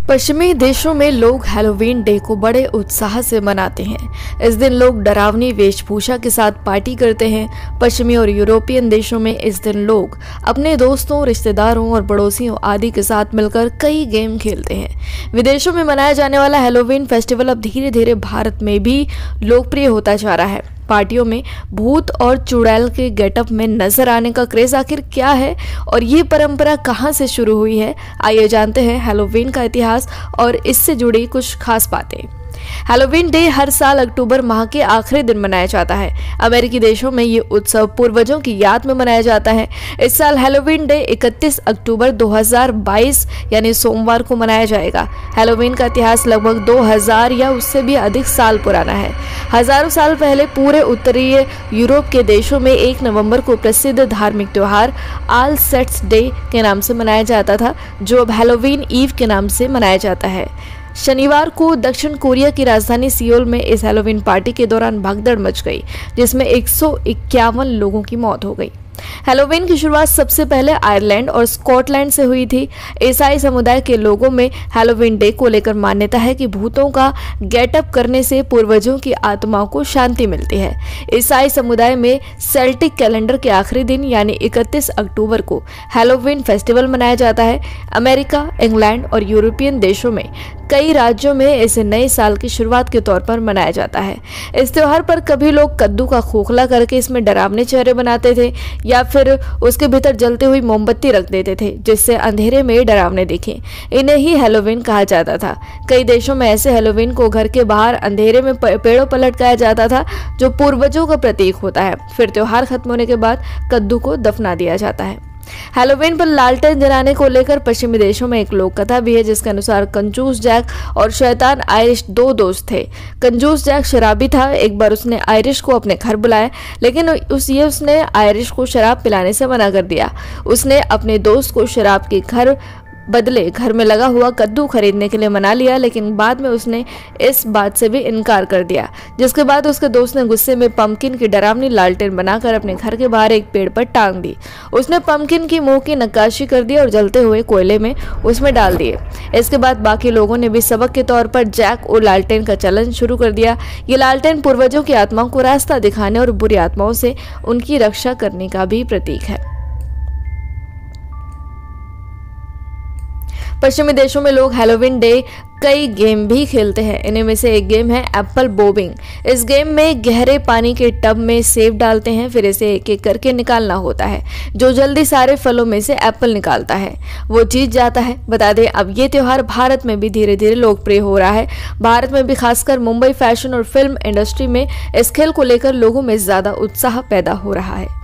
पश्चिमी देशों में लोग हैलोवीन डे को बड़े उत्साह से मनाते हैं। इस दिन लोग डरावनी वेशभूषा के साथ पार्टी करते हैं। पश्चिमी और यूरोपियन देशों में इस दिन लोग अपने दोस्तों, रिश्तेदारों और पड़ोसियों आदि के साथ मिलकर कई गेम खेलते हैं। विदेशों में मनाया जाने वाला हैलोवीन फेस्टिवल अब धीरे धीरे भारत में भी लोकप्रिय होता जा रहा है। पार्टियों में भूत और चुड़ैल के गेटअप में नजर आने का क्रेज आखिर क्या है और ये परंपरा कहां से शुरू हुई है, आइए जानते हैं हैलोवीन का इतिहास और इससे जुड़ी कुछ खास बातें। हैलोवीन डे हर साल अक्टूबर माह के आखिरी दिन मनाया जाता है। अमेरिकी देशों में ये उत्सव पूर्वजों की याद में मनाया जाता है। इस साल हैलोवीन डे 31 अक्टूबर 2022 यानी सोमवार को मनाया जाएगा। हैलोवीन का इतिहास लगभग 2000 या उससे भी अधिक साल पुराना है। हजारों साल पहले पूरे उत्तरीय यूरोप के देशों में 1 नवंबर को प्रसिद्ध धार्मिक त्योहार ऑल सेट्स डे के नाम से मनाया जाता था, जो अब हैलोवीन ईव के नाम से मनाया जाता है। शनिवार को दक्षिण कोरिया की राजधानी सियोल में इस हैलोवीन पार्टी के दौरान भगदड़ मच गई, जिसमें 151 लोगों की मौत हो गई। हैलोवीन की शुरुआत सबसे पहले आयरलैंड और स्कॉटलैंड से हुई थी। ईसाई समुदाय के लोगों में हैलोवीन डे को लेकर मान्यता है कि भूतों का गेटअप करने से पूर्वजों की आत्माओं को शांति मिलती है। ईसाई समुदाय में सेल्टिक कैलेंडर के आखिरी दिन यानी 31 अक्टूबर को हैलोवीन फेस्टिवल मनाया जाता है। अमेरिका, इंग्लैंड और यूरोपियन देशों में कई राज्यों में इसे नए साल की शुरुआत के तौर पर मनाया जाता है। इस त्योहार पर कभी लोग कद्दू का खोखला करके इसमें डरावने चेहरे बनाते थे या फिर उसके भीतर जलती हुई मोमबत्ती रख देते थे, जिससे अंधेरे में डरावने दिखे। इन्हें ही हैलोवीन कहा जाता था। कई देशों में ऐसे हैलोवीन को घर के बाहर अंधेरे में पेड़ों पर लटकाया जाता था, जो पूर्वजों का प्रतीक होता है। फिर त्योहार खत्म होने के बाद कद्दू को दफना दिया जाता है। हैलोवीन पर लालटेन जलाने को लेकर पश्चिमी देशों में एक लोक कथा भी है, जिसके अनुसार कंजूस जैक और शैतान आयरिश 2 दोस्त थे। कंजूस जैक शराबी था। एक बार उसने आयरिश को अपने घर बुलाया, लेकिन उसने आयरिश को शराब पिलाने से मना कर दिया। उसने अपने दोस्त को शराब के बदले घर में लगा हुआ कद्दू खरीदने के लिए मना लिया, लेकिन बाद में उसने इस बात से भी इनकार कर दिया। जिसके बाद उसके दोस्त ने गुस्से में पंपकिन की डरावनी लालटेन बनाकर अपने घर के बाहर एक पेड़ पर टांग दी। उसने पंपकिन की मुंह की नक्काशी कर दी और जलते हुए कोयले में उसमें डाल दिए। इसके बाद बाकी लोगों ने भी सबक के तौर पर जैक और लालटेन का चलन शुरू कर दिया। ये लालटेन पूर्वजों की आत्माओं को रास्ता दिखाने और बुरी आत्माओं से उनकी रक्षा करने का भी प्रतीक है। पश्चिमी देशों में लोग हैलोवीन डे कई गेम भी खेलते हैं। इन्हीं में से एक गेम है एप्पल बॉबिंग। इस गेम में गहरे पानी के टब में सेब डालते हैं, फिर इसे एक एक करके निकालना होता है। जो जल्दी सारे फलों में से एप्पल निकालता है वो जीत जाता है। बता दें, अब ये त्योहार भारत में भी धीरे धीरे लोकप्रिय हो रहा है। भारत में भी खासकर मुंबई फैशन और फिल्म इंडस्ट्री में इस खेल को लेकर लोगों में ज्यादा उत्साह पैदा हो रहा है।